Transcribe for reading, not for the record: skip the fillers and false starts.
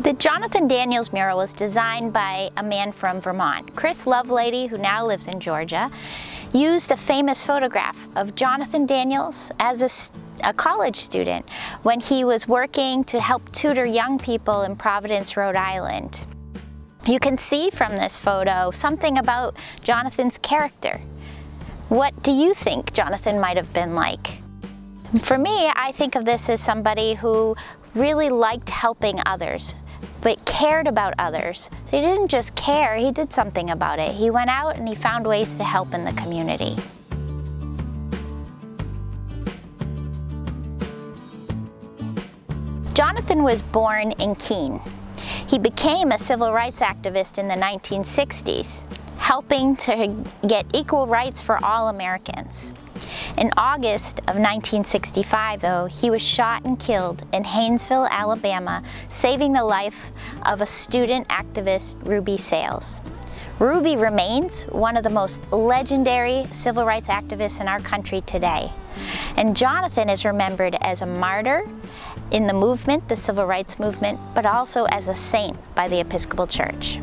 The Jonathan Daniels mural was designed by a man from Vermont. Chris Lovelady, who now lives in Georgia, used a famous photograph of Jonathan Daniels as a college student when he was working to help tutor young people in Providence, Rhode Island. You can see from this photo something about Jonathan's character. What do you think Jonathan might have been like? For me, I think of this as somebody who really liked helping others, but cared about others. So he didn't just care, he did something about it. He went out and he found ways to help in the community. Jonathan was born in Keene. He became a civil rights activist in the 1960s, helping to get equal rights for all Americans. In August of 1965, though, he was shot and killed in Haynesville, Alabama, saving the life of a student activist, Ruby Sales. Ruby remains one of the most legendary civil rights activists in our country today. And Jonathan is remembered as a martyr in the movement, the civil rights movement, but also as a saint by the Episcopal Church.